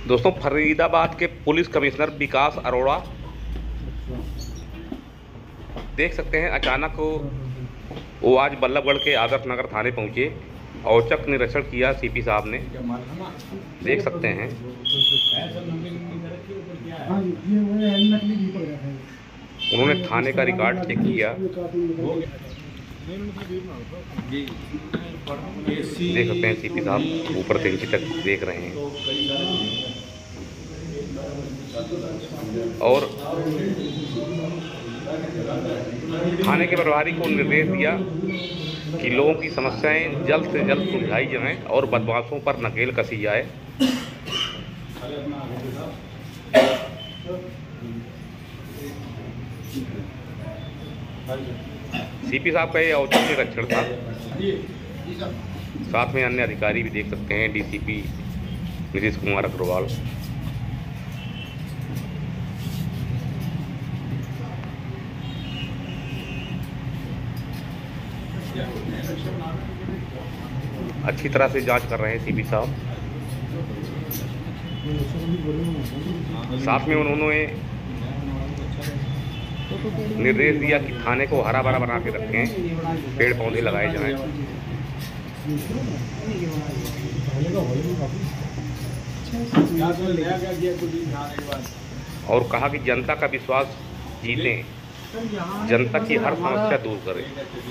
दोस्तों, फरीदाबाद के police commissioner विकास अरोड़ा देख सकते हैं अचानक वो आज बल्लभगढ़ के आदर्श नगर थाने पहुंचे। औचक निरीक्षण किया सीपी साहब ने, देख सकते हैं। उन्होंने थाने का रिकॉर्ड चेक किया। देख सकते हैं सीपी साहब ऊपर से नीचे तक देख रहे हैं और थाने के प्रभारी को निर्देश दिया कि लोगों की समस्याएं जल्द से जल्द सुलझाई जाएं और बदमाशों पर नकेल कसी जाए। सीपी साहब का ये औचक निरीक्षण था। साथ में अन्य अधिकारी भी देख सकते हैं, डीसीपी नीतीश कुमार अग्रवाल। अच्छी तरह से जांच कर रहे हैं सीपी साहब। साथ में उन्होंने निर्देश दिया कि थाने को हरा भरा बना के रखें, पेड़ पौधे लगाए जाएं और कहा कि जनता का विश्वास जीतें, जनता की हर समस्या दूर करें।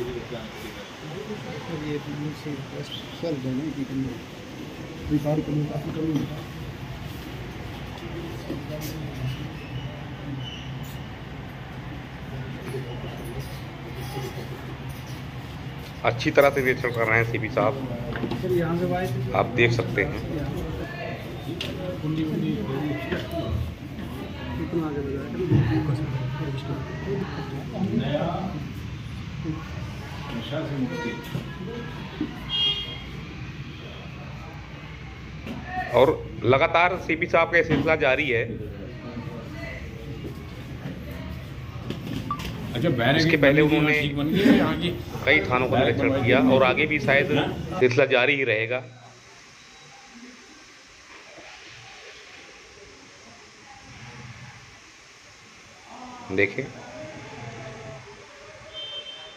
अच्छी तरह से निरीक्षण कर रहे हैं सीपी साहब, आप देख सकते हैं। और लगातार सीपी साहब का सिलसिला जारी है। इसके पहले उन्होंने कई थानों का निरीक्षण किया और आगे भी शायद सिलसिला जारी ही रहेगा। देखें,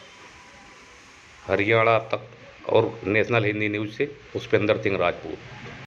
हरियाणा तक और नेशनल हिंदी न्यूज़ से पुष्पेंद्र सिंह राजपूत।